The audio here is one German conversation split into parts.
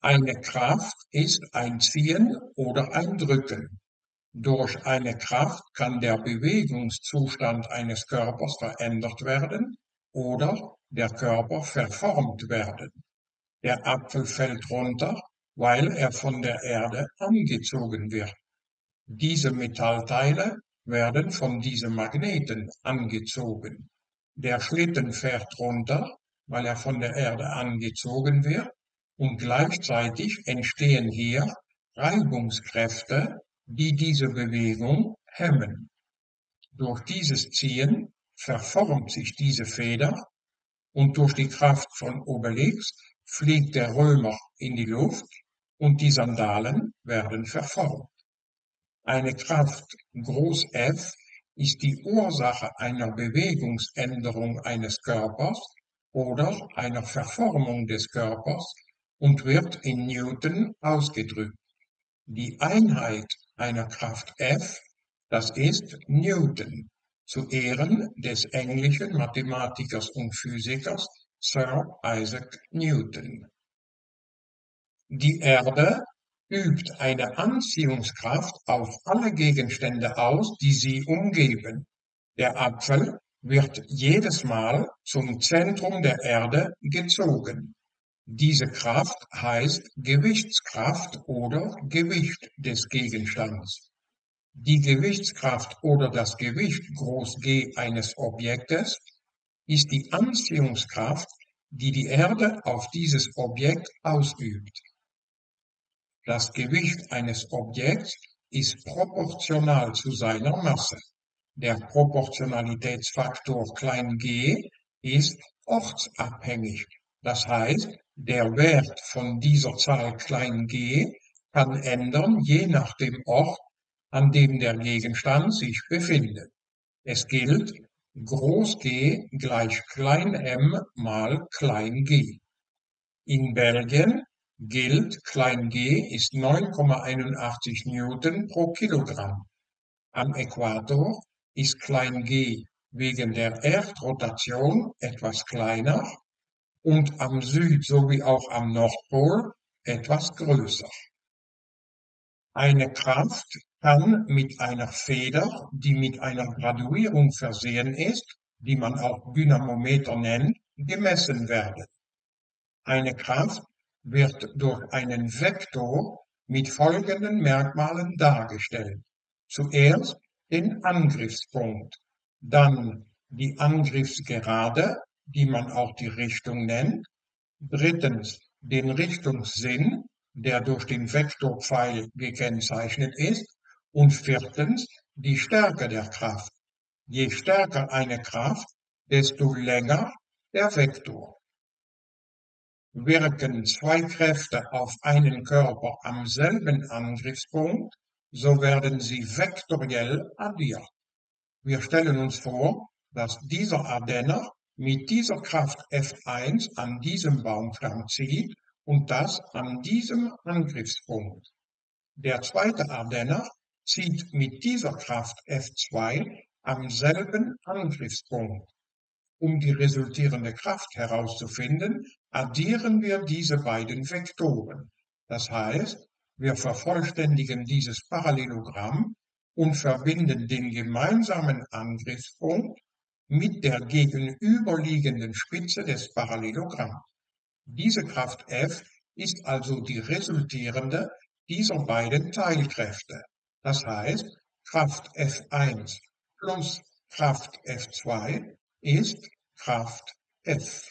Eine Kraft ist ein Ziehen oder ein Drücken. Durch eine Kraft kann der Bewegungszustand eines Körpers verändert werden oder der Körper verformt werden. Der Apfel fällt runter, weil er von der Erde angezogen wird. Diese Metallteile werden von diesen Magneten angezogen. Der Schlitten fährt runter, weil er von der Erde angezogen wird, und gleichzeitig entstehen hier Reibungskräfte, die diese Bewegung hemmen. Durch dieses Ziehen verformt sich diese Feder und durch die Kraft von Obelix fliegt der Römer in die Luft und die Sandalen werden verformt. Eine Kraft groß F ist die Ursache einer Bewegungsänderung eines Körpers oder einer Verformung des Körpers und wird in Newton ausgedrückt. Die Einheit einer Kraft F, das ist Newton, zu Ehren des englischen Mathematikers und Physikers Sir Isaac Newton. Die Erde übt eine Anziehungskraft auf alle Gegenstände aus, die sie umgeben. Der Apfel wird jedes Mal zum Zentrum der Erde gezogen. Diese Kraft heißt Gewichtskraft oder Gewicht des Gegenstands. Die Gewichtskraft oder das Gewicht groß G eines Objektes ist die Anziehungskraft, die die Erde auf dieses Objekt ausübt. Das Gewicht eines Objekts ist proportional zu seiner Masse. Der Proportionalitätsfaktor g ist ortsabhängig. Das heißt, der Wert von dieser Zahl g kann ändern, je nach dem Ort, an dem der Gegenstand sich befindet. Es gilt, Groß G gleich m mal g. In Belgien gilt, g ist 9,81 Newton pro Kilogramm. Am Äquator ist g wegen der Erdrotation etwas kleiner und am Süd- sowie auch am Nordpol etwas größer. Eine Kraft kann mit einer Feder, die mit einer Graduierung versehen ist, die man auch Dynamometer nennt, gemessen werden. Eine Kraft wird durch einen Vektor mit folgenden Merkmalen dargestellt. Zuerst den Angriffspunkt, dann die Angriffsgerade, die man auch die Richtung nennt, drittens den Richtungssinn, der durch den Vektorpfeil gekennzeichnet ist, und viertens die Stärke der Kraft. Je stärker eine Kraft, desto länger der Vektor. Wirken zwei Kräfte auf einen Körper am selben Angriffspunkt, so werden sie vektoriell addiert. Wir stellen uns vor, dass dieser Ardenner mit dieser Kraft F1 an diesem Baumstamm zieht und das an diesem Angriffspunkt. Der zweite Ardenner zieht mit dieser Kraft F2 am selben Angriffspunkt. Um die resultierende Kraft herauszufinden, addieren wir diese beiden Vektoren. Das heißt, wir vervollständigen dieses Parallelogramm und verbinden den gemeinsamen Angriffspunkt mit der gegenüberliegenden Spitze des Parallelogramms. Diese Kraft F ist also die resultierende dieser beiden Teilkräfte. Das heißt, Kraft F1 plus Kraft F2 ist Kraft F.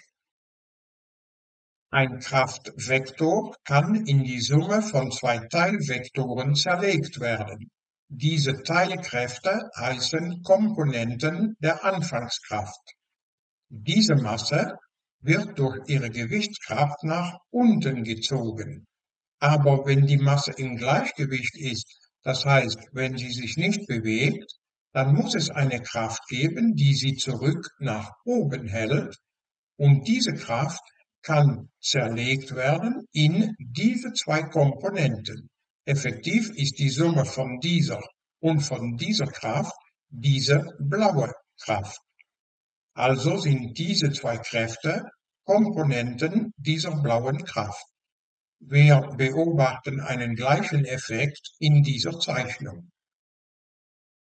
Ein Kraftvektor kann in die Summe von zwei Teilvektoren zerlegt werden. Diese Teilkräfte heißen Komponenten der Anfangskraft. Diese Masse wird durch ihre Gewichtskraft nach unten gezogen. Aber wenn die Masse im Gleichgewicht ist, das heißt, wenn sie sich nicht bewegt, dann muss es eine Kraft geben, die sie zurück nach oben hält, und diese Kraft kann zerlegt werden in diese zwei Komponenten. Effektiv ist die Summe von dieser und von dieser Kraft diese blaue Kraft. Also sind diese zwei Kräfte Komponenten dieser blauen Kraft. Wir beobachten einen gleichen Effekt in dieser Zeichnung.